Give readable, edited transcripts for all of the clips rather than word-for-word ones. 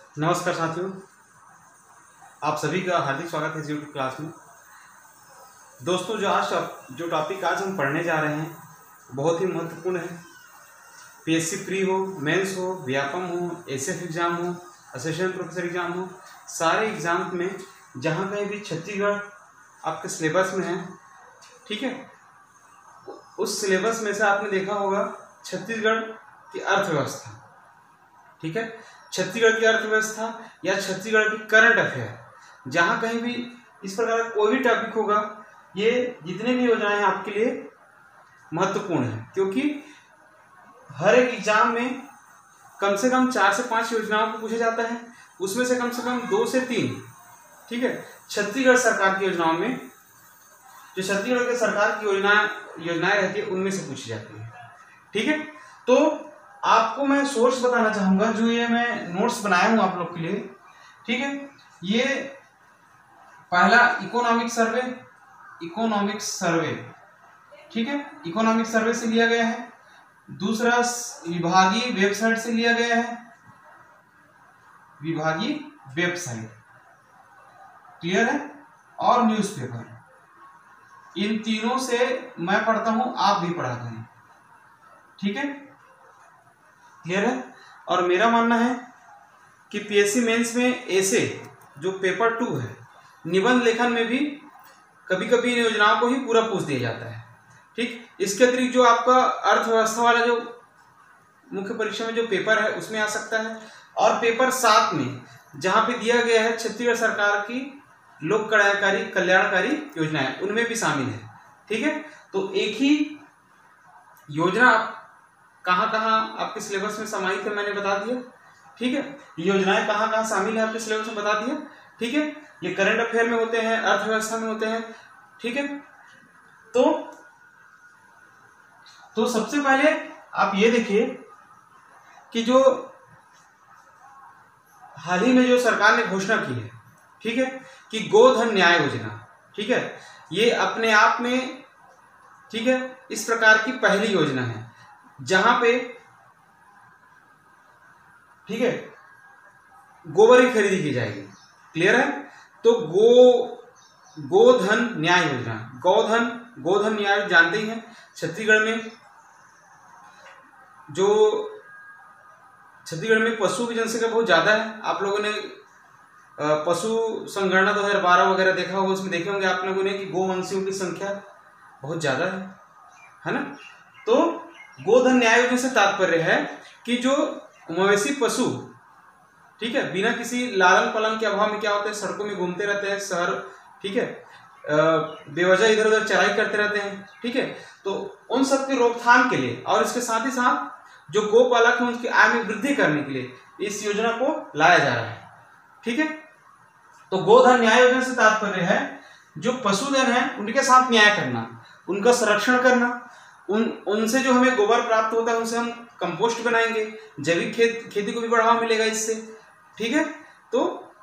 नमस्कार साथियों, आप सभी का हार्दिक स्वागत है इस यूट्यूब क्लास में। दोस्तों, जो टॉपिक आज हम पढ़ने जा रहे हैं बहुत ही महत्वपूर्ण है। पीएससी प्री हो, मेंस हो, व्यापम हो, एसएफ एग्ज़ाम हो, असिस्टेंट प्रोफेसर एग्ज़ाम हो, सारे एग्ज़ाम में जहाँ कहीं भी छत्तीसगढ़ आपके सिलेबस में है, ठीक है, उस सिलेबस में से आपने देखा होगा छत्तीसगढ़ की अर्थव्यवस्था, ठीक है, छत्तीसगढ़ की अर्थव्यवस्था या छत्तीसगढ़ की करंट अफेयर, जहाँ कहीं भी इस प्रकार का कोई भी टॉपिक होगा, ये जितने भी योजनाएं हैं आपके लिए महत्वपूर्ण है, क्योंकि हर एक एग्जाम में कम से कम 4 से 5 योजनाओं को पूछा जाता है, उसमें से कम 2 से 3, ठीक है, छत्तीसगढ़ सरकार की योजनाओं में, जो छत्तीसगढ़ के सरकार की योजनाएं रहती है उनमें से पूछी जाती है, ठीक है। तो आपको मैं सोर्स बताना चाहूंगा, जो ये मैं नोट्स बनाया हूं आप लोग के लिए, ठीक है। ये पहला इकोनॉमिक सर्वे, ठीक है, इकोनॉमिक सर्वे से लिया गया है। दूसरा विभागीय वेबसाइट से लिया गया है, विभागीय वेबसाइट, क्लियर है, और न्यूज़पेपर, इन तीनों से मैं पढ़ता हूं, आप भी पढ़ा करें, ठीक है, क्लियर है। और मेरा मानना है कि पीएससी मेंस में ऐसे जो पेपर 2 है, निबंध लेखन में भी कभी कभी इन योजनाओं को ही पूरा पूछ दिया जाता है, ठीक। इसके अतिरिक्त जो आपका अर्थव्यवस्था वाला जो मुख्य परीक्षा में जो पेपर है उसमें आ सकता है, और पेपर 7 में जहां पे दिया गया है छत्तीसगढ़ सरकार की लोक कल्याणकारी योजनाएं, उनमें भी शामिल है, ठीक है। तो एक ही योजना कहाँ कहाँ आपके सिलेबस में समाहित है मैंने बता दिया, ठीक है। योजनाएं कहाँ कहाँ शामिल है आपके सिलेबस में बता दिया, ठीक है। ये करंट अफेयर में होते हैं, अर्थव्यवस्था में होते हैं, ठीक है। तो सबसे पहले आप ये देखिए कि जो हाल ही में जो सरकार ने घोषणा की है, ठीक है, कि गोधन न्याय योजना, ठीक है, ये अपने आप में, ठीक है, इस प्रकार की पहली योजना है जहां पे, ठीक है, गोबर की खरीदी की जाएगी, क्लियर है। तो गोधन न्याय योजना, गोधन न्याय जानते ही हैं, छत्तीसगढ़ में पशु की जनसंख्या बहुत ज्यादा है। आप लोगों ने पशु संगणना 2012 वगैरह देखा होगा, उसमें देखे होंगे आप लोगों ने कि गोवंशियों की संख्या बहुत ज्यादा है ना। तो गोधन न्याय योजना से तात्पर्य है कि जो मवेशी पशु, ठीक है, बिना किसी लालन पालन के अभाव में क्या होते हैं, सड़कों में घूमते रहते हैं, शहर, ठीक है, बेवजह इधर उधर चराई करते रहते हैं, ठीक है। तो उन सब की रोकथाम के लिए और इसके साथ ही साथ जो गोपालक हैं उनकी आय में वृद्धि करने के लिए इस योजना को लाया जा रहा है, ठीक है। तो गोधन न्याय योजना से तात्पर्य है जो पशुधन है उनके साथ न्याय करना, उनका संरक्षण करना, उनसे जो हमें गोबर प्राप्त होता है उनसे हम कंपोस्ट बनाएंगे, जैविक खेती को भी बढ़ावा मिलेगा इससे, ठीक है। तो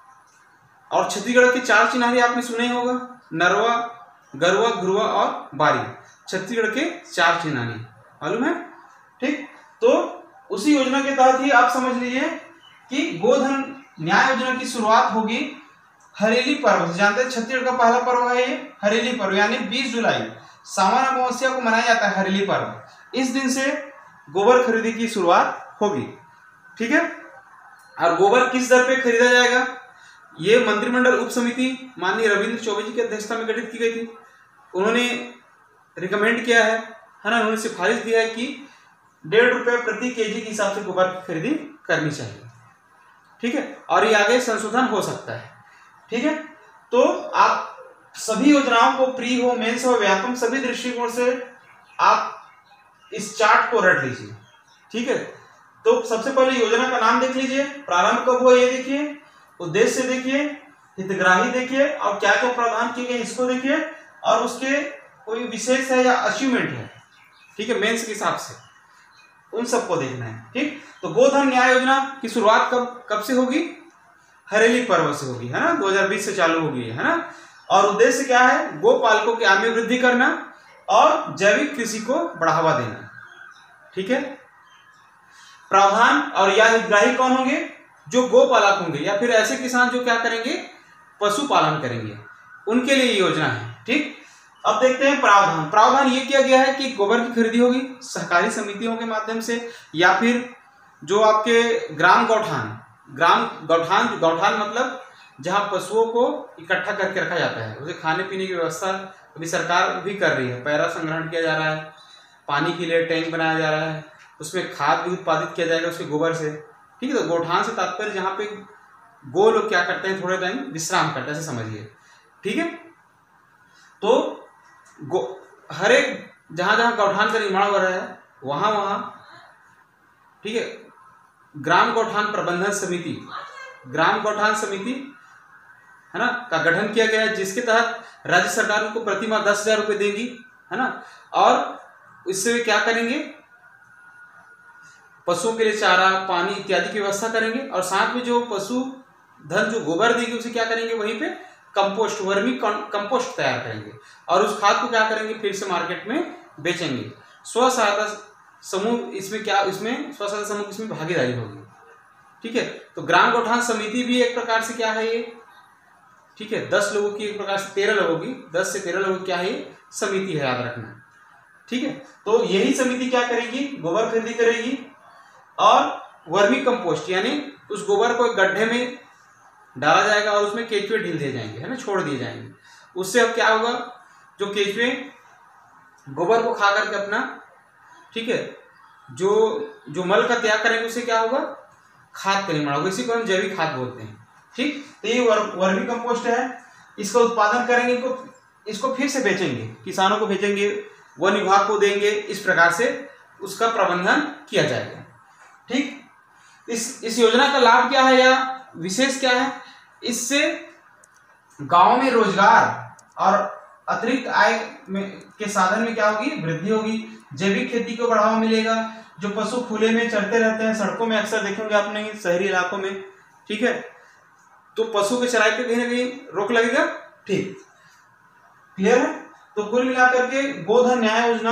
और छत्तीसगढ़ के 4 चिन्हारी आपने सुने होगा, नरवा, गरुआ, घुरुआ और बारी, छत्तीसगढ़ के 4 चिन्हारी मालूम है, ठीक। तो उसी योजना के तहत ही आप समझ लीजिए कि गोधन न्याय योजना की शुरुआत होगी हरेली पर्व से। जानते हैं छत्तीसगढ़ का पहला पर्व है ये हरेली पर्व, यानी 20 जुलाई सावन अमावस्या को मनाया जाता है हरेली पर्व। इस दिन से गोबर खरीदी की शुरुआत होगी, ठीक है। और गोबर किस दर पे खरीदा जाएगा, ये मंत्रिमंडल उप समिति माननीय रविंद्र चौबे जी की अध्यक्षता में गठित की गई थी। उन्होंने रिकमेंड किया है ना, उन्होंने सिफारिश दिया है कि 1.5 रुपये प्रति केजी के हिसाब से गोबर की खरीदी करनी चाहिए, ठीक है। और ये आगे संशोधन हो सकता है, ठीक है। तो आप सभी योजनाओं को प्री हो, मेंस हो, व्यापम, सभी दृष्टिकोण से आप इस चार्ट को रट लीजिए, ठीक है। तो सबसे पहले योजना का नाम देख लीजिए, प्रारंभ कब हुआ ये देखिए, उद्देश्य देखिए, हितग्राही देखिए, और क्या क्या प्रावधान किए गए इसको देखिए, और उसके कोई विशेष है या अचीवमेंट है, ठीक है, मेंस के हिसाब से उन सबको देखना है, ठीक। तो गोधन न्याय योजना की शुरुआत कब से होगी, हरेली पर्व से होगी, है ना, 2020 से चालू होगी, है ना। और उद्देश्य क्या है, गोपालकों की आय में वृद्धि करना और जैविक कृषि को बढ़ावा देना, ठीक है। प्रावधान और या हितग्राही कौन होंगे, जो गोपालक होंगे या फिर ऐसे किसान जो क्या करेंगे, पशुपालन करेंगे, उनके लिए ये योजना है। ठीक, अब देखते हैं प्रावधान। प्रावधान ये किया गया है कि गोबर की खरीदी होगी सहकारी समितियों के माध्यम से, या फिर जो आपके ग्राम गौठान, गौठान मतलब जहां पशुओं को इकट्ठा करके रखा जाता है, उसे खाने पीने की व्यवस्था अभी सरकार भी कर रही है, पैरा संग्रहण किया जा रहा है, पानी के लिए टैंक बनाया जा रहा है, उसमें खाद भी उत्पादित किया जाएगा उसके गोबर से। ठीक है, तो गौठान से तात्पर्य जहाँ पे गो लोग क्या करते हैं, थोड़े टाइम विश्राम करते हैं, ऐसे समझिए। ठीक है, तो हर एक जहां जहां गौठान का निर्माण हो रहा है वहां ठीक है, ग्राम गौठान प्रबंधन समिति, ग्राम गौठान समिति है ना का गठन किया गया है, जिसके तहत राज्य सरकार उनको प्रति माह 10,000 रुपए देगी, है ना, और इससे वे क्या करेंगे, पशुओं के लिए चारा, पानी इत्यादि की व्यवस्था करेंगे, और साथ में जो पशु धन जो गोबर देगी उसे क्या करेंगे, वहीं पे कंपोस्ट, वर्मी कंपोस्ट तैयार करेंगे, और उस खाद को क्या करेंगे, फिर से मार्केट में बेचेंगे। स्व सहायता समूह इसमें स्व सहायता समूह इसमें भागीदारी होगी। ठीक है, तो ग्राम गौठान समिति भी एक प्रकार से क्या है ये, ठीक है, 10 लोगों की, एक प्रकार से 13 लोगों की, 10 से 13 लोगों की क्या है ये समिति है, याद रखना। ठीक है, तो यही समिति क्या करेगी, गोबर खरीदी करेगी, और वर्मी कंपोस्ट यानी उस गोबर को एक गड्ढे में डाला जाएगा और उसमें केचुए ढील दिए जाएंगे, है ना, छोड़ दिए जाएंगे। उससे अब क्या होगा, जो केचुए गोबर को खा करके अपना, ठीक है, जो मल का त्याग करेंगे उससे क्या होगा, खाद का निर्माण होगा, इसी को हम जैविक खाद बोलते हैं। ठीक, तो ये वर्मी कंपोस्ट है, इसका उत्पादन करेंगे, इसको फिर से बेचेंगे, किसानों को बेचेंगे, वन विभाग को देंगे, इस प्रकार से उसका प्रबंधन किया जाएगा। ठीक, इस योजना का लाभ क्या है या विशेष क्या है, इससे गांव में रोजगार और अतिरिक्त आय के साधन में क्या होगी, वृद्धि होगी, जैविक खेती को बढ़ावा मिलेगा। जो पशु खुले में चरते रहते हैं, सड़कों में अक्सर देखेंगे आपने शहरी इलाकों में, ठीक है, तो पशु के चराई पे कहीं ना कहीं रोक लगेगा। ठीक, क्लियर है। तो कुल मिलाकर के गोधन न्याय योजना,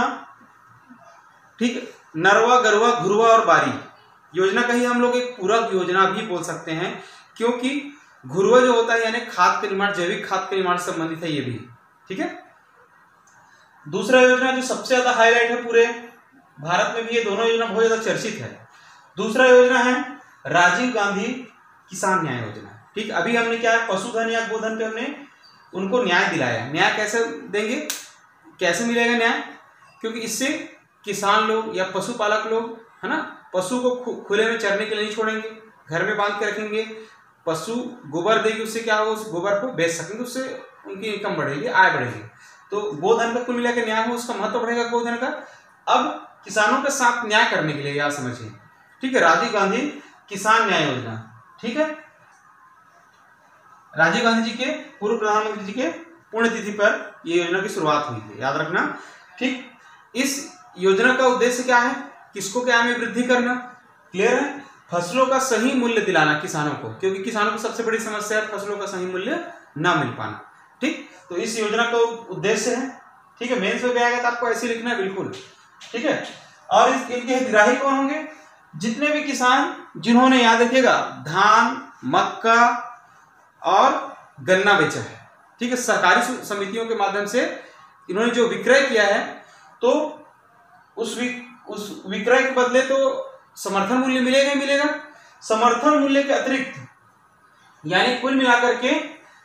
ठीक, नरवा, गरवा, घुरवा और बारी योजना का ही हम लोग एक पूरा योजना भी बोल सकते हैं, क्योंकि घुरवा जो होता है यानी खाद के निर्माण, जैविक खाद के निर्माण से संबंधित है ये भी। ठीक है, दूसरा योजना जो सबसे ज्यादा हाईलाइट है पूरे भारत में भी, ये दोनों योजना बहुत ज्यादा चर्चित है। दूसरा योजना है राजीव गांधी किसान न्याय योजना। ठीक, अभी हमने क्या है, पशुधन या गोधन पे हमने उनको न्याय दिलाया। न्याय कैसे देंगे, कैसे मिलेगा न्याय, क्योंकि इससे किसान लोग या पशुपालक लोग, है ना, पशु को खुले में चरने के लिए नहीं छोड़ेंगे, घर में बांध के रखेंगे, पशु गोबर देगी, उससे क्या होगा, उस गोबर को बेच सकेंगे, उससे उनकी इनकम बढ़ेगी, आय बढ़ेगी। तो गोधन का कुल मिला के न्याय हो, उसका महत्व बढ़ेगा गोधन का। अब किसानों के साथ न्याय करने के लिए याद समझिए, ठीक है, राजीव गांधी किसान न्याय योजना। ठीक है, राजीव गांधी जी के, पूर्व प्रधानमंत्री जी के पुण्यतिथि पर यह योजना की शुरुआत हुई थी, याद रखना। ठीक, इस योजना का उद्देश्य क्या है, किसको क्या में वृद्धि करना, क्लियर है, फसलों का सही मूल्य दिलाना किसानों को, क्योंकि किसानों की सबसे बड़ी समस्या है फसलों का सही मूल्य ना मिल पाना। ठीक, तो इस योजना का उद्देश्य है, ठीक है, मेंस में भी आएगा तो आपको ऐसे लिखना है बिल्कुल। ठीक है, और इनके हितग्राही कौन होंगे, जितने भी किसान जिन्होंने, याद रखिएगा, धान, मक्का और गन्ना बेचा है, ठीक है, सहकारी समितियों के माध्यम से इन्होंने जो विक्रय किया है, तो उस विक्रय के बदले तो समर्थन मूल्य मिलेगा ही मिलेगा। समर्थन मूल्य के अतिरिक्त यानी कुल मिलाकर के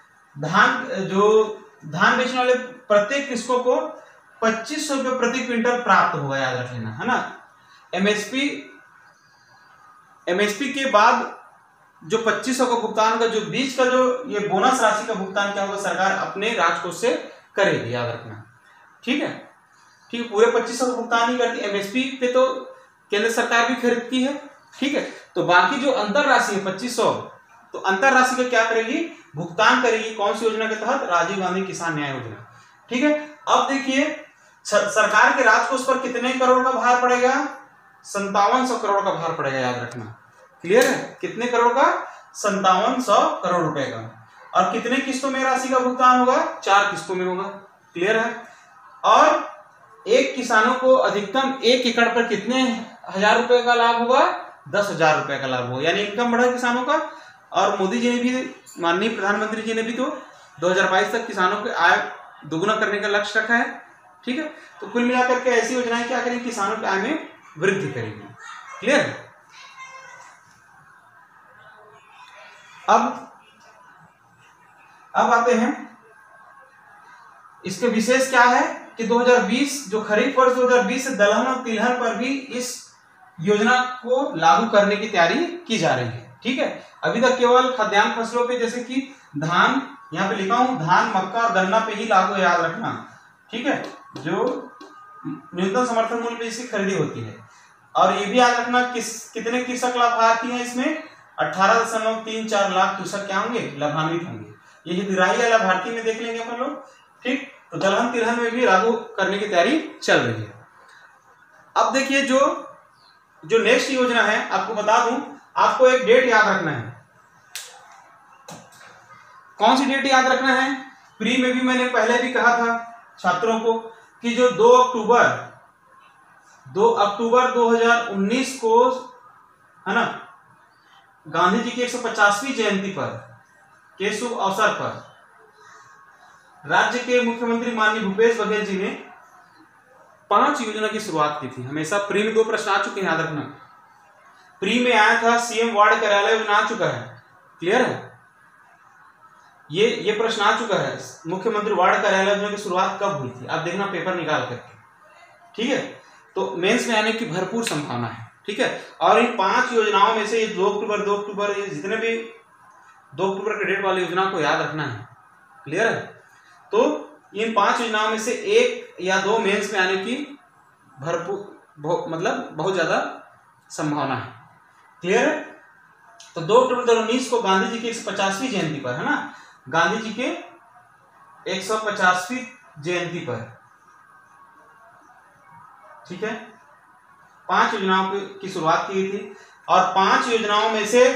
धान बेचने वाले प्रत्येक कृषकों को 2500 रुपये प्रति क्विंटल प्राप्त होगा, याद रख लेना, है ना। एमएसपी के बाद जो 2500 का भुगतान का, जो बीच का जो ये बोनस राशि का भुगतान क्या होगा, सरकार अपने राजकोष से करेगी, याद रखना। ठीक है, ठीक, पूरे 2500 का भुगतान नहीं करती, एमएसपी पे तो केंद्र सरकार भी खरीदती है। ठीक है, तो बाकी जो अंतर राशि है 2500, तो अंतर राशि का क्या करेगी, भुगतान करेगी, कौन सी योजना के तहत, राजीव गांधी किसान न्याय योजना। ठीक है, अब देखिए सरकार के राजकोष पर कितने करोड़ का भार पड़ेगा, 5700 करोड़ का भार पड़ेगा, याद रखना। क्लियर है, कितने करोड़ का, 5700 करोड़ रुपए का। और कितने किस्तों में राशि का भुगतान होगा, 4 किस्तों में होगा। क्लियर है, और एक किसानों को अधिकतम 1 एकड़ पर कितने हजार रुपए का लाभ होगा, 10,000 रुपए का लाभ हो, यानी इनकम बढ़ा किसानों का। और मोदी जी ने भी, माननीय प्रधानमंत्री जी ने भी तो 2022 तक किसानों की आय दोगुना करने का लक्ष्य रखा है। ठीक है, तो कुल मिलाकर के ऐसी योजनाएं क्या करेंगी, किसानों की आय में वृद्धि करेगी। क्लियर है। अब आते हैं, इसके विशेष क्या है कि 2020 जो खरीफ वर्ष 2020 से दलहन और तिलहन पर भी इस योजना को लागू करने की तैयारी की जा रही है। ठीक है, अभी तक केवल खाद्यान्न फसलों पे, जैसे कि धान, यहाँ पे लिखा हूं धान, मक्का और गन्ना पे ही लागू है, याद रखना। ठीक है, जो न्यूनतम समर्थन मूल्य पे इसकी खरीदी होती है। और ये भी याद रखना कितने कृषक लाभार्थी हैं इसमें, 18.34 लाख कृषक क्या होंगे, लाभान्वित होंगे। ये हितग्राही या लाभार्थी में देख लेंगे अपन लोग। ठीक, तो दलहन तिलहन में भी लागू करने की तैयारी चल रही है। अब देखिए जो नेक्स्ट योजना है, आपको बता दूं, आपको एक डेट याद रखना है। कौन सी डेट याद रखना है, प्री में भी मैंने पहले भी कहा था छात्रों को कि जो 2 अक्टूबर 2019 को, है ना, गांधी जी की 150वीं जयंती पर के शुभ अवसर पर राज्य के मुख्यमंत्री माननीय भूपेश बघेल जी ने 5 योजना की शुरुआत की थी। हमेशा प्री में 2 प्रश्न आ चुके हैं, याद रखना। प्री में आया था सीएम वार्ड कार्यालय योजना, आ चुका है। क्लियर है, ये प्रश्न आ चुका है, मुख्यमंत्री वार्ड कार्यालय योजना की शुरुआत कब हुई थी, आप देखना पेपर निकाल करके। ठीक है, तो मेंस में आने की भरपूर संभावना है। ठीक है, और इन 5 योजनाओं में से ये 2 अक्टूबर ये जितने भी 2 अक्टूबर के डेट वाली योजना को याद रखना है। क्लियर है, तो इन 5 योजनाओं में से 1 या 2 मेंस में आने की भरपूर मतलब बहुत ज्यादा संभावना है। क्लियर है, तो 2 अक्टूबर 2019 को गांधी जी की 150वीं जयंती पर, है ना, गांधी जी के 150वीं जयंती पर, ठीक है, 5 योजनाओं की शुरुआत की गई थी। और 5 योजनाओं में से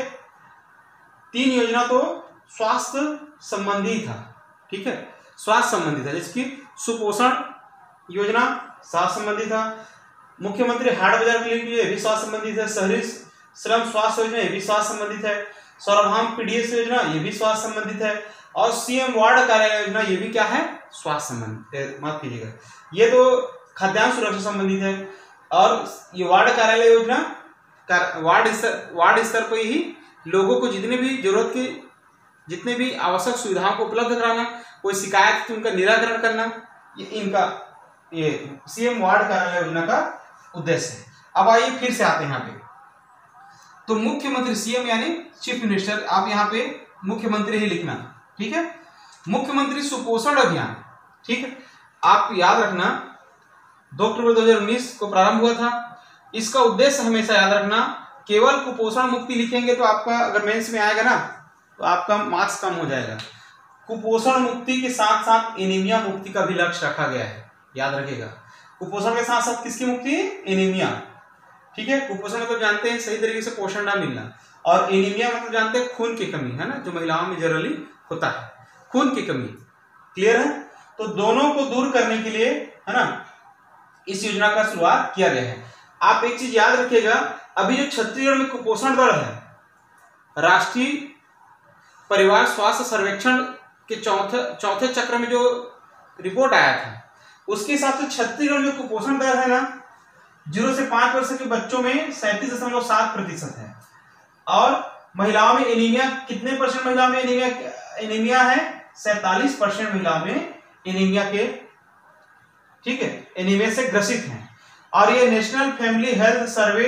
3 योजना तो स्वास्थ्य संबंधी था। ठीक है, स्वास्थ्य संबंधी था, जिसकी सुपोषण योजना स्वास्थ्य संबंधी था, मुख्यमंत्री हाट बाजार क्लिनिक ये भी स्वास्थ्य संबंधित है, शहरी श्रम स्वास्थ्य योजना ये भी स्वास्थ्य संबंधित है, सर्वभौम पीडीएस योजना ये भी स्वास्थ्य संबंधित है, और सीएम वार्ड कार्यालय योजना ये भी क्या है, स्वास्थ्य संबंधित, माफ कीजिएगा, ये तो खाद्यान्न सुरक्षा संबंधित है। और ये वार्ड कार्यालय योजना वार्ड स्तर पर ही लोगों को जितने भी जरूरत की, जितने भी आवश्यक सुविधाओं को उपलब्ध कराना, कोई शिकायत तो उनका निराकरण करना, ये इनका ये सीएम वार्ड कार्यालय योजना का उद्देश्य है। अब आइए फिर से आते हैं यहाँ पे, तो मुख्यमंत्री सीएम यानी चीफ मिनिस्टर, आप यहाँ पे मुख्यमंत्री ही लिखना। ठीक है, मुख्यमंत्री सुपोषण अभियान, ठीक है, आप याद रखना 2 अक्टूबर 2019 को प्रारंभ हुआ था। इसका उद्देश्य हमेशा याद रखना, केवल कुपोषण मुक्ति लिखेंगे तो आपका अगर मेंस में आएगा ना तो आपका मार्क्स कम हो जाएगा। कुपोषण मुक्ति के साथ साथ एनीमिया मुक्ति का भी लक्ष्य रखा गया है, याद रखिएगा। कुपोषण के साथ साथ किसकी मुक्ति, एनीमिया। ठीक है, कुपोषण मतलब जानते हैं सही तरीके से पोषण ना मिलना, और एनीमिया मतलब जानते हैं खून की कमी, है ना, जो महिलाओं में जनरली होता है, खून की कमी। क्लियर है, तो दोनों को दूर करने के लिए, है ना, इस योजना का शुरुआत किया गया है। आप एक चीज याद रखिएगा, अभी जो छत्तीसगढ़ में कुपोषण दर है, राष्ट्रीय परिवार स्वास्थ्य सर्वेक्षण के चौथे चक्र में जो रिपोर्ट आया था, उसके हिसाब से छत्तीसगढ़ में कुपोषण दर है ना, 0 से 5 वर्ष के बच्चों में 37.7% है। और महिलाओं में एनीमिया, कितने परसेंट महिलाओं में एनीमिया है, 47% महिलाओं में एनीमिया के, ठीक है, एनीमिया से ग्रसित हैं। और ये नेशनल फैमिली हेल्थ सर्वे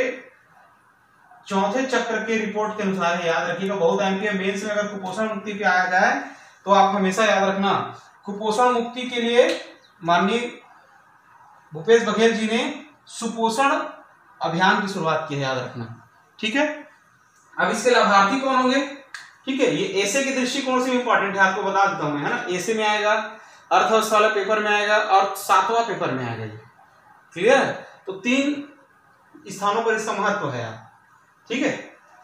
चौथे चक्र के रिपोर्ट के अनुसार है, याद रखिएगा। बहुत एमपीए मेंस में अगर कुपोषण मुक्ति पे आया जाए तो आप हमेशा याद रखना, कुपोषण मुक्ति के लिए माननीय भूपेश बघेल जी ने सुपोषण अभियान की शुरुआत की है, याद रखना। ठीक है, अब इसके लाभार्थी कौन होंगे, ठीक है, ये ऐसे के दृष्टिकोण से इंपॉर्टेंट है, आपको बता देता हूं मैं, है ना। ऐसे में आएगा, अर्थव्यवस्था वाला पेपर में आएगा, और 7वां पेपर में आएगा ये। क्लियर है, तो 3 स्थानों पर इसका महत्व है यार। ठीक है,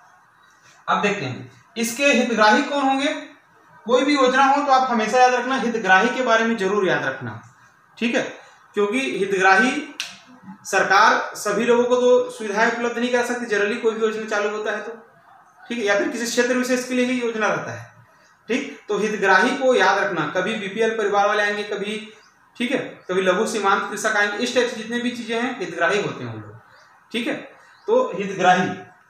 अब देखते हैं इसके हितग्राही कौन होंगे। कोई भी योजना हो तो आप हमेशा याद रखना हितग्राही के बारे में जरूर याद रखना। ठीक है, क्योंकि हितग्राही सरकार सभी लोगों को तो सुविधाएं उपलब्ध नहीं कर सकती, जनरली कोई भी योजना चालू होता है तो, ठीक है, या फिर किसी क्षेत्र विशेष के लिए ही योजना रहता है, ठीक। तो हितग्राही को याद रखना, कभी बीपीएल परिवार वाले आएंगे, कभी, ठीक है, कभी लघु सीमांत कृषक आएंगे, इस टाइप से जितने भी चीजें हैं हितग्राही होते हैं वो लोग, ठीक है। तो हितग्राही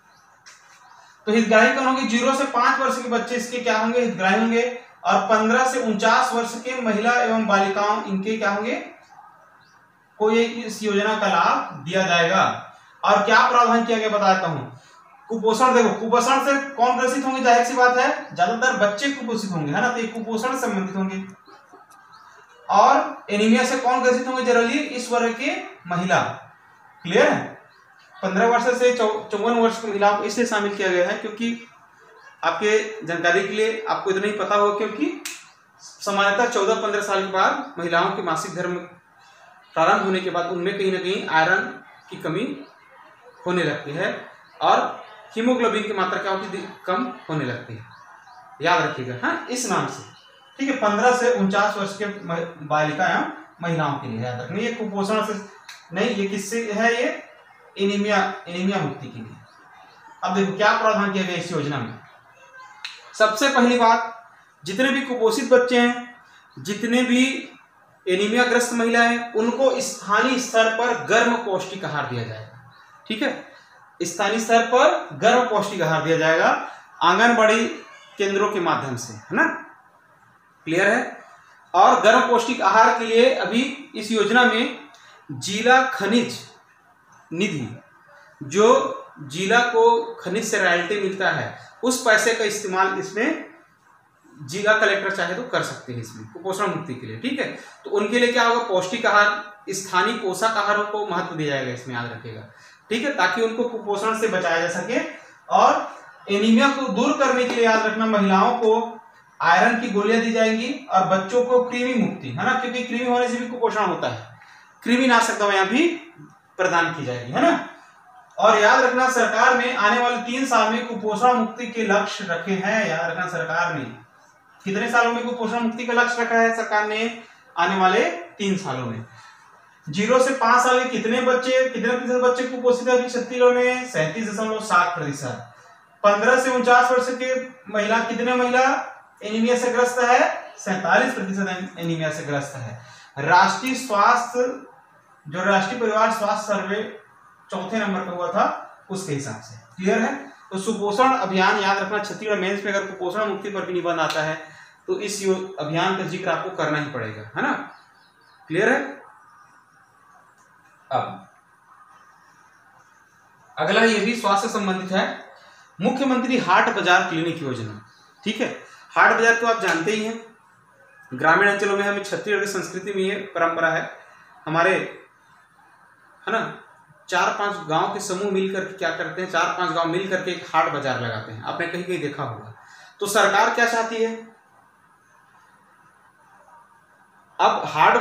कौन होंगे? 0 से 5 वर्ष के बच्चे इसके क्या होंगे? हितग्राही होंगे। और 15 से 49 वर्ष के महिला एवं बालिकाओं, इनके क्या होंगे? को ये इस योजना का लाभ दिया जाएगा। और क्या प्रावधान किया गया बताता हूं। कुपोषण, देखो कुपोषण से कौन ग्रसित होंगे? जाहिर सी बात है ज्यादातर बच्चे कुपोषित होंगे, है ना, तो ये कुपोषण से संबंधित होंगे। और एनीमिया से कौन ग्रसित होंगे? जनरली इस वर्ग के महिला। क्लियर है? 15 वर्ष से 54 वर्ष की महिलाओं को इसलिए शामिल किया गया है क्योंकि आपके जानकारी के लिए आपको इतना ही पता होगा, क्योंकि सामान्यतः 14-15 साल के बाद महिलाओं के मासिक धर्म प्रारंभ होने के बाद उनमें कहीं ना कहीं आयरन की कमी होने लगती है और हीमोग्लोबिन की मात्रा क्या होती है? कम होने लगती है। याद रखिएगा, हाँ, इस नाम से, ठीक है। 15 से 49 वर्ष के बालिका एवं महिलाओं के लिए याद रखना। ये कुपोषण से नहीं, ये किससे है? ये एनीमिया मुक्ति के लिए। अब देखो क्या प्रावधान किया गया इस योजना में। सबसे पहली बात, जितने भी कुपोषित बच्चे हैं, जितने भी एनीमिया ग्रस्त महिला हैं, उनको स्थानीय स्तर पर गर्म पौष्टिक आहार दिया जाएगा, ठीक है। स्थानीय स्तर पर गर्म पौष्टिक आहार दिया जाएगा आंगनबाड़ी केंद्रों के माध्यम से, है ना। क्लियर है? और गर्म पौष्टिक आहार के लिए अभी इस योजना में जिला खनिज निधि, जो जिला को खनिज से रॉयल्टी मिलता है, उस पैसे का इस्तेमाल इसमें जिला कलेक्टर चाहे तो कर सकते हैं इसमें कुपोषण मुक्ति के लिए, ठीक है। तो उनके लिए क्या होगा? पौष्टिक आहार, स्थानीय पोषक आहारों को महत्व दिया जाएगा इसमें, याद रखिएगा, ठीक है, ताकि उनको कुपोषण से बचाया जा सके। और एनीमिया को दूर करने के लिए याद रखना, महिलाओं को आयरन की गोलियां दी जाएंगी और बच्चों को कृमि मुक्ति, है ना, क्योंकि कृमि होने से भी कुपोषण होता है, कृमिनाशक दवाएं भी प्रदान की जाएगी, है ना। और याद रखना, सरकार ने आने वाले 3 साल में कुपोषण मुक्ति के लक्ष्य रखे हैं। याद रखना, सरकार ने कितने सालों में कुपोषण मुक्ति का लक्ष्य रखा है सरकार ने? आने वाले 3 सालों में। 0 से 5 साल के कितने प्रतिशत बच्चे कुपोषित है? छत्तीसगढ़ में 37.7%। 15 से 49 वर्ष के महिला, कितने महिला एनीमिया से ग्रस्त है? 47% एनीमिया से ग्रस्त है। राष्ट्रीय परिवार स्वास्थ्य सर्वे 4थे नंबर पर हुआ था, उसके हिसाब से। क्लियर है? तो सुपोषण अभियान याद रखना, छत्तीसगढ़ मेंस में अगर कुपोषण मुक्ति पर भी निबंध आता है तो इस अभियान का जिक्र आपको करना ही पड़ेगा, है ना। क्लियर है? अब अगला ये भी स्वास्थ्य संबंधित है, मुख्यमंत्री हाट बाजार क्लिनिक योजना, ठीक है। हाट बाजार तो आप जानते ही हैं, ग्रामीण अंचलों में हमें छत्तीसगढ़ की संस्कृति में ये परंपरा है। हमारे, है ना, 4-5 गांव के समूह मिलकर क्या करते हैं? 4-5 गांव मिलकर के एक हाट बाजार लगाते हैं। आपने कहीं कहीं देखा होगा। तो सरकार क्या चाहती है? अब हाट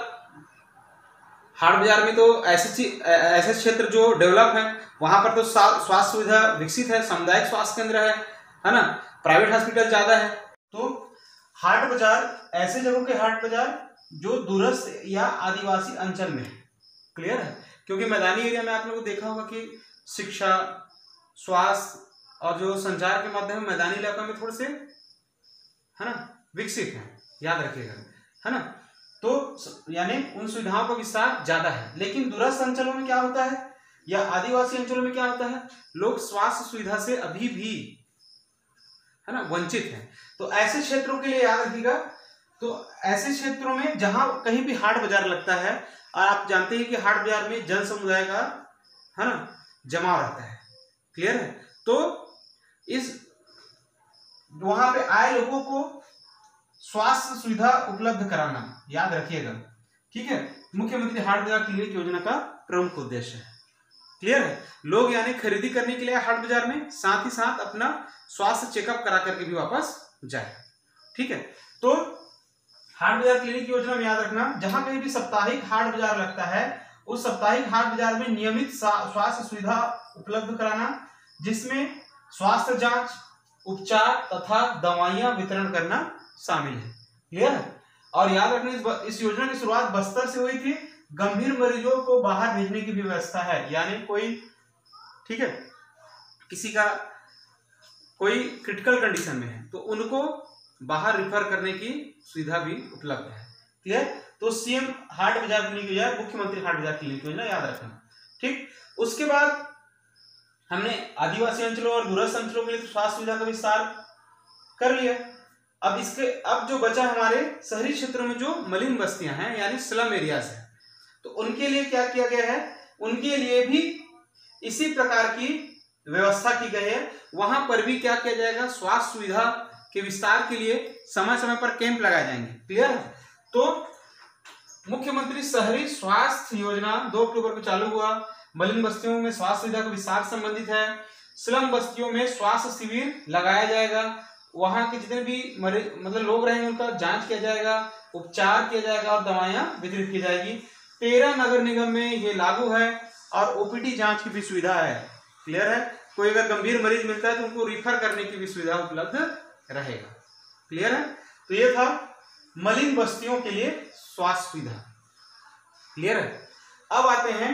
बाजार में तो ऐसे क्षेत्र जो डेवलप है, वहां पर तो स्वास्थ्य सुविधा विकसित है, सामुदायिक स्वास्थ्य केंद्र है ना, प्राइवेट हॉस्पिटल ज्यादा है। तो हाट बाजार ऐसे जगहों के हाट बाजार जो दूरस्थ या आदिवासी अंचल में है। क्लियर है? क्योंकि मैदानी एरिया में आप लोगों को देखा होगा कि शिक्षा, स्वास्थ्य और जो संचार के माध्यम मैदानी इलाका में थोड़े से, है ना, विकसित है। याद रखिएगा, है ना। तो यानी उन सुविधाओं का विस्तार ज्यादा है। लेकिन दूरस्थ अंचलों में क्या होता है या आदिवासी अंचलों में क्या होता है? लोग स्वास्थ्य सुविधा से अभी भी, है ना, वंचित हैं। तो ऐसे क्षेत्रों के लिए याद रखिएगा, तो ऐसे क्षेत्रों में जहां कहीं भी हाट बाजार लगता है, और आप जानते हैं कि हाट बाजार में जन समुदाय का, है ना, जमाव रहता है। क्लियर है? तो इस वहां पे आए लोगों को स्वास्थ्य सुविधा उपलब्ध कराना, याद रखिएगा, ठीक है। मुख्यमंत्री हाट बाजार क्लिनिक योजना का प्रमुख उद्देश्य है। क्लियर है? लोग यानी खरीदी करने के लिए हाट बाजार में, साथ ही साथ अपना स्वास्थ्य चेकअप करा करके भी वापस जाए, ठीक है। तो हाट बाजार क्लिनिक योजना में याद रखना, जहां कहीं भी साप्ताहिक हाट बाजार लगता है, उस साप्ताहिक हाट बाजार में नियमित स्वास्थ्य सुविधा उपलब्ध कराना, जिसमें स्वास्थ्य जांच, उपचार तथा दवाइयां वितरण करना शामिल है। क्लियर है? और याद रखना, इस योजना की शुरुआत बस्तर से हुई थी, गंभीर मरीजों को बाहर भेजने की भी व्यवस्था है, यानी कोई, ठीक है, किसी का कोई क्रिटिकल कंडीशन में है तो उनको बाहर रिफर करने की सुविधा भी उपलब्ध है। क्लियर? तो सीएम हार्ट बाजार क्लिनिक योजना, मुख्यमंत्री हार्ट बाजार क्लिनिक योजना याद रखना। ठीक, उसके बाद हमने आदिवासी अंचलों और दूरस्थ अंचलों के लिए स्वास्थ्य सुविधा का विस्तार कर लिया। अब जो बचा हमारे शहरी क्षेत्रों में जो मलिन बस्तियां हैं यानी स्लम एरियाज है, तो उनके लिए क्या किया गया है, उनके लिए भी इसी प्रकार की व्यवस्था की गई है। वहां पर भी क्या किया जाएगा, स्वास्थ्य सुविधा के विस्तार के लिए समय समय पर कैंप लगाए जाएंगे। क्लियर है? तो मुख्यमंत्री शहरी स्वास्थ्य योजना 2 अक्टूबर को चालू हुआ। मलिन बस्तियों में स्वास्थ्य सुविधा का विस्तार संबंधित है। स्लम बस्तियों में स्वास्थ्य शिविर लगाया जाएगा। वहां के जितने भी मतलब लोग रहेंगे उनका जांच किया जाएगा, उपचार किया जाएगा और दवाइयां वितरित की जाएगी। 13 नगर निगम में ये लागू है और ओपीडी जांच की भी सुविधा है। क्लियर है? कोई अगर गंभीर मरीज मिलता है तो उनको रिफर करने की भी सुविधा उपलब्ध रहेगा। क्लियर है? तो ये था मलिन बस्तियों के लिए स्वास्थ्य सुविधा। क्लियर है? अब आते हैं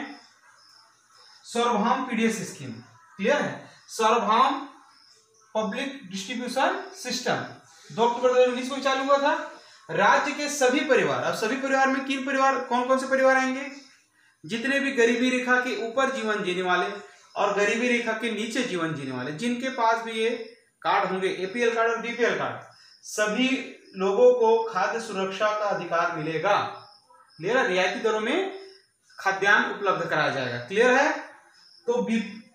सर्वभौम पीडीएस स्कीम। क्लियर है? सर्वभौम पब्लिक डिस्ट्रीब्यूशन सिस्टम 2 अक्टूबर 2019 को चालू हुआ था। राज्य के सभी परिवार, अब सभी परिवार में किन परिवार, कौन कौन से परिवार आएंगे, जितने भी गरीबी रेखा के ऊपर जीवन जीने वाले और गरीबी रेखा के नीचे जीवन जीने वाले, जिनके पास भी ये कार्ड होंगे, एपीएल कार्ड और बीपीएल कार्ड, सभी लोगों को खाद्य सुरक्षा का अधिकार मिलेगा। क्लियर है? रियायती दरों में खाद्यान्न उपलब्ध कराया जाएगा। क्लियर है? तो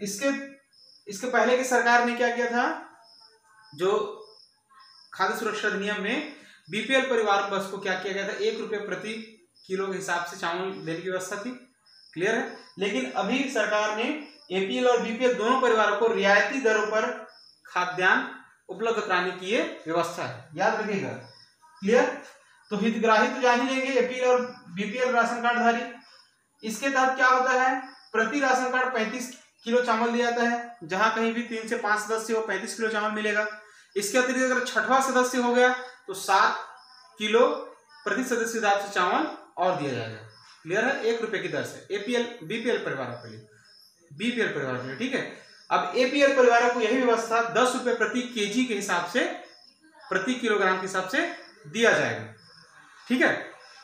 इसके पहले की सरकार ने क्या किया था, जो खाद्य सुरक्षा अधिनियम में बीपीएल परिवार बस को क्या किया गया था, 1 रुपये प्रति किलो के हिसाब से चावल देने की व्यवस्था थी। क्लियर है? लेकिन अभी सरकार ने एपीएल और बीपीएल दोनों परिवारों को रियायती दरों पर खाद्यान्न उपलब्ध कराने की ये व्यवस्था है, याद रखिएगा। क्लियर? तो हितग्राही तो जान ही लेंगे, एपीएल और बीपीएल राशन कार्ड धारी। इसके तहत क्या होता है, प्रति राशन कार्ड 35 किलो चावल दिया जाता है। जहां कहीं भी 3 से 5 सदस्य हो 35 किलो चावल मिलेगा। इसके अतिरिक्त अगर 6वां सदस्य हो गया तो 7 किलो प्रति सदस्य के हिसाब से चावल और दिया जाएगा। क्लियर है? 1 रुपए की दर से एपीएल बीपीएल परिवारों के लिए, बीपीएल परिवारों के लिए। ठीक है? अब एपीएल परिवारों को यही व्यवस्था 10 रुपए प्रति केजी के हिसाब से, प्रति किलोग्राम के हिसाब से दिया जाएगा। ठीक है?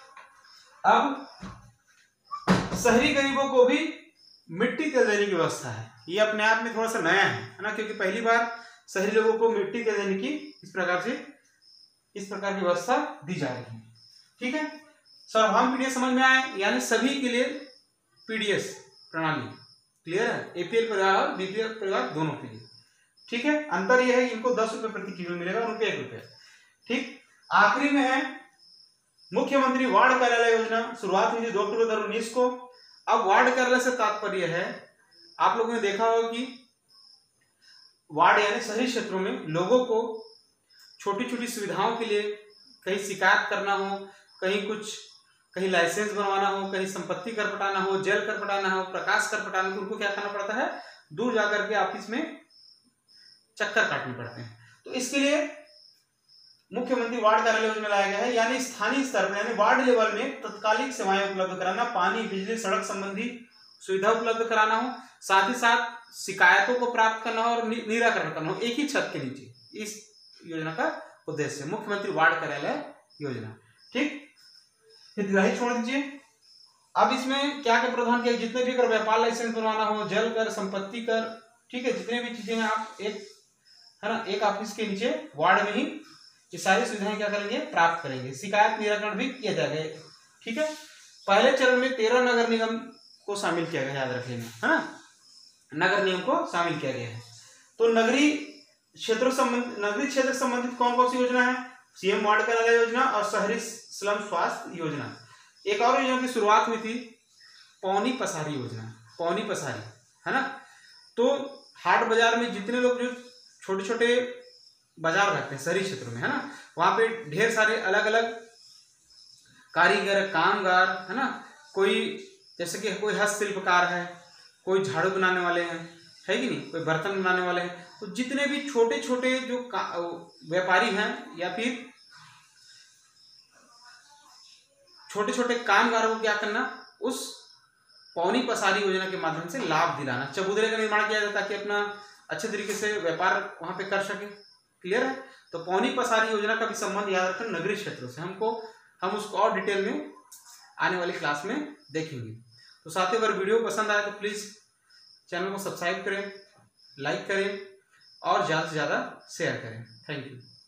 अब शहरी गरीबों को भी मिट्टी तेल देने की व्यवस्था है। ये अपने आप में थोड़ा सा नया है ना, क्योंकि पहली बार शहरी लोगों को मिट्टी तेल देने की इस प्रकार की व्यवस्था दी जा रही है। ठीक है? सर्वभौम पीडीएस समझ में आए, यानी सभी के लिए पीडीएस प्रणाली। क्लियर है? एपीएल परिवार और बीपीएल परिवार दोनों के लिए। ठीक है? अंतर यह है, इनको 10 रुपए प्रति किलो मिलेगा और उनको 1 रुपया। ठीक, आखिरी में है मुख्यमंत्री वार्ड कार्यालय योजना। शुरुआत हुई थी 2 अक्टूबर 2019 को। अब वार्ड कार्यालय से तात्पर्य है, आप लोगों ने देखा होगा कि वार्ड यानी शहरी क्षेत्रों में लोगों को छोटी छोटी सुविधाओं के लिए कहीं शिकायत करना हो, कहीं लाइसेंस बनवाना हो, कहीं संपत्ति कर पटाना हो, जल कर पटाना हो, प्रकाश कर पटाना हो, तो उनको क्या करना पड़ता है, दूर जाकर के ऑफिस में चक्कर काटने पड़ते हैं। तो इसके लिए मुख्यमंत्री वार्ड कार्यालय योजना लाया गया है, यानी स्थानीय स्तर पर यानी वार्ड लेवल में तत्कालिक सेवाएं उपलब्ध कराना, पानी बिजली सड़क संबंधी सुविधा उपलब्ध कराना हो, साथ ही साथ शिकायतों को प्राप्त करना हो और निराकरण करना हो एक ही छत के नीचे। इस योजना का उद्देश्य मुख्यमंत्री वार्ड कार्यालय योजना। ठीक, हितग्राही छोड़ दीजिए। अब इसमें क्या क्या प्रावधान किया, जितने भी अगर व्यापार लाइसेंस बनवाना हो, जल कर, संपत्ति कर, ठीक है, जितने भी चीजें हैं आप एक ऑफिस के नीचे वार्ड में ही ये सारी सुविधाएं क्या करेंगे, प्राप्त करेंगे। शिकायत निराकरण भी किया जाएगा। ठीक है? पहले चरण में 13 नगर निगम को शामिल किया गया, याद रखेंगे, है ना, नगर निगम को शामिल किया गया है। तो नगरीय क्षेत्र संबंधित कौन कौन सी योजना है, सीएम वार्ड कार्यालय योजना और शहरी स्लम स्वास्थ्य योजना। एक और योजना की शुरुआत हुई थी, पौनी पसारी योजना, पौनी पसारी, है ना। तो हाट बाजार में जितने लोग जो छोटे छोटे बाजार रखते हैं शहरी क्षेत्रों में, है ना, वहां पे ढेर सारे अलग अलग कारीगर, कामगार, है ना, कोई जैसे कि कोई हस्तशिल्पकार है, कोई झाड़ू बनाने वाले हैं, है कि नहीं, कोई बर्तन बनाने वाले हैं। तो जितने भी छोटे छोटे जो व्यापारी हैं या फिर छोटे छोटे कामगारों को क्या करना, उस पौनी पसारी योजना के माध्यम से लाभ दिलाना, चबूतरे का निर्माण किया जाए ताकि अपना अच्छे तरीके से व्यापार वहां पे कर सके। क्लियर है? तो पौनी पसारी योजना का भी संबंध याद रखें नगरीय क्षेत्रों से। हम उसको और डिटेल में आने वाली क्लास में देखेंगे। तो साथियों, अगर वीडियो पसंद आए तो प्लीज़ चैनल को सब्सक्राइब करें, लाइक करें और ज़्यादा से ज़्यादा शेयर करें। Thank you.